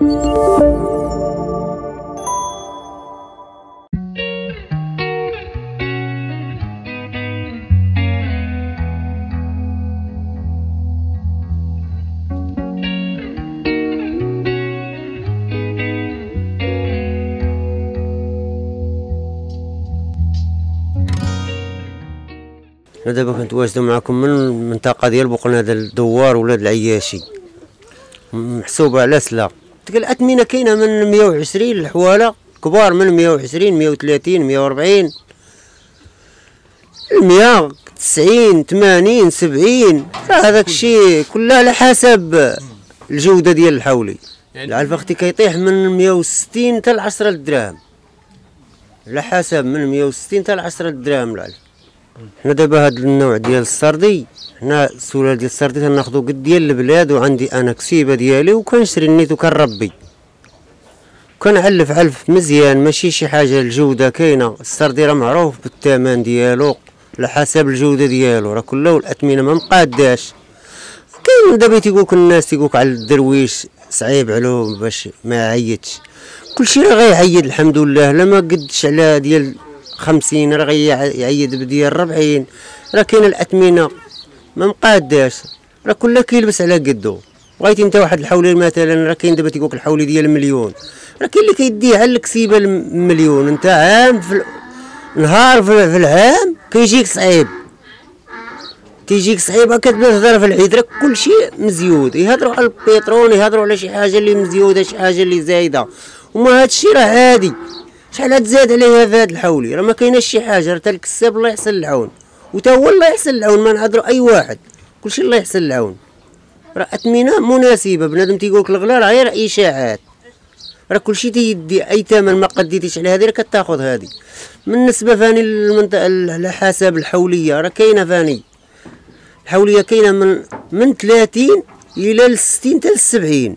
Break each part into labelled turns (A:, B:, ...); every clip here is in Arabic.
A: أنا دابا كنتواجدو معكم من المنطقة ديال بوقنادة الدوار ولاد العياشي، محسوبة على سلا. ديك الأثمنة كاينة من 120 الحوالة كبار، من 120 130 140 190 80 70. هذاك الشيء كله على حسب الجودة ديال الحولي. العلف اختي كيطيح من 160 حتى ل 10 دراهم، على حسب من 160 حتى ل 10 دراهم العلف. حنا دابا هاد النوع ديال السردي، حنا السلالة ديال السردي كناخدو قد ديال البلاد، وعندي انا كسيبه ديالي وكنشري النيت وكنربي وكنعلف علف مزيان، ماشي شي حاجه. الجوده كاينه، السردي راه معروف بالثمن ديالو على حسب الجوده ديالو، راه كله والاثمنه ما مقاداش. كاين دابا تيقولك الناس تيقولك على الدرويش صعيب عليه باش ما يعيطش، كلشي راه غيعيد الحمد لله. لا ما قدش على ديال 50 راه غيعيد بديال 40. راه كاين الاثمنه ما مقاداش، راه كله كيلبس على قدو. بغيتي انت واحد الحولي مثلا، راه كاين دابا تيقولك الحولي ديال مليون، راه كاين اللي كيديه على الكسيبه المليون. انت عام في نهار في العام كيجيك صعيب، تيجيك صعيبه كتبدا تهضر في العيد، راه كلشي مزيود. يهضروا على البيترون، يهضروا على شي حاجه اللي مزيوده، شي حاجه اللي زايده، وما هادشي راه عادي. شحال تزاد عليها في هذا الحولي؟ راه ما كايناش شي حاجه، راه تا الكساب الله يحسن العون، وتا هو الله يحسن العون. ما نهضروا اي واحد، كلشي الله يحسن العون. راه اثمنه مناسبه. بنادم تيقولك الغلا راه غير اشاعات، راه كلشي تيدي اي ثمن ما قديتيش على هذه راه كتاخذ هذه. بالنسبه فاني المنطقه على حسب الحوليه، راه كاينه فاني الحوليه كاينه من 30 الى 60 حتى 70.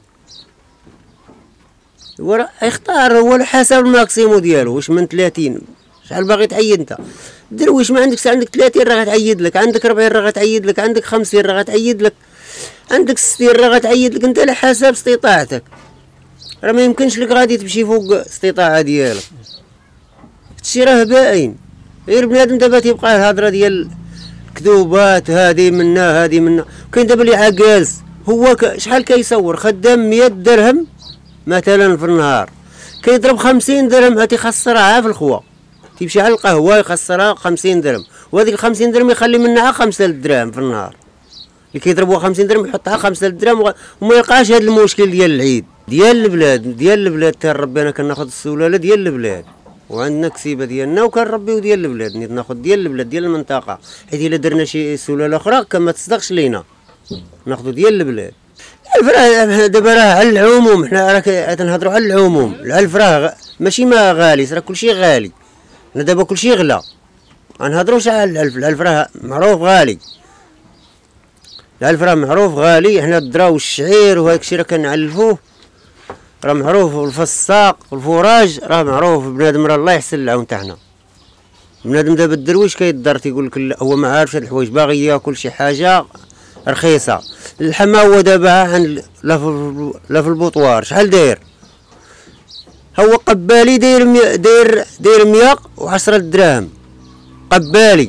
A: وراه يختار هو على حسب الماكسيمو ديالو. واش من 30 شحال باغي تعيد انت؟ درويش ما عندكش، عندك 30 راه غتعيد لك، عندك 40 راه غتعيد لك، عندك 50 راه غتعيد لك، عندك 60 راه غتعيد لك. انت على حسب استطاعتك، راه ما يمكنش لك غادي تمشي فوق الاستطاعه ديالك. هادشي راه باين. غير بنادم دابا تيبقى الهضره ديال كذوبات، هادي منا هادي منا. كاين دابا اللي عاكاز هو شحال كيصور خدام 100 درهم مثلا في النهار، كيضرب 50 درهم تيخسرها في الخوا. تيمشي على القهوه يخسرها 50 درهم، وهذيك 50 درهم يخلي منها 5000 درهم في النهار. اللي كيضربوها 50 درهم يحطها 5000 درهم وما يلقاش هذا المشكل ديال العيد ديال البلاد. ديال البلاد تربي انا كناخذ السلاله ديال البلاد، وعندنا كسيبه ديالنا وكنربيو ديال البلاد. ناخذ ديال البلاد ديال المنطقه، حيت الا درنا شي سلاله اخرى كما تصدقش لينا، ناخذ ديال البلاد. العلف دابا راه على العموم، حنا راه تنهضروا على العموم. العلف راه ماشي ما غالي، راه كلشي غالي. حنا دابا كلشي غلا، ما نهضروش على العلف. العلف راه معروف غالي، العلف راه معروف غالي. حنا الذره والشعير وهاك الشيء راه كنعلفوه، راه معروف. والفساق والفراج راه معروف. بنادم راه الله يحسن العون تاعنا. بنادم دابا الدرويش كيضر تيقول لك هو ما عارفش هاد الحوايج، باغي ياكل شي حاجه رخيصه. اللحمه هو دابا عند لا في البوطوار شحال داير؟ هو قبالي داير 110 دراهم قبالي،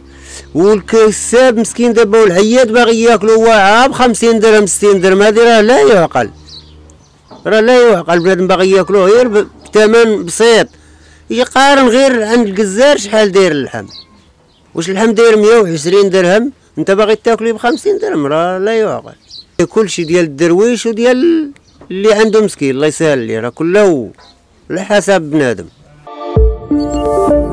A: والكساب مسكين دابا والعياد باغي ياكلو هو عام 50 درهم 60 درهم. هذه راه لا يعقل، راه لا يعقل. بنادم باغي ياكلو غير بثمن بسيط. يقارن غير عند الجزار شحال داير اللحم. واش اللحم داير 120 درهم انت باغي تاكلي ب 50 درهم؟ راه لا يعقل. كلشي ديال الدرويش وديال اللي عنده مسكين الله يسهل ليه، راه كله على حسب بنادم.